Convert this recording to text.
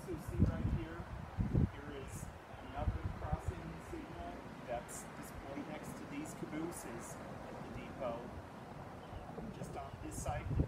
also see right here, here is another crossing signal that's displayed next to these cabooses at the depot. Just on this side.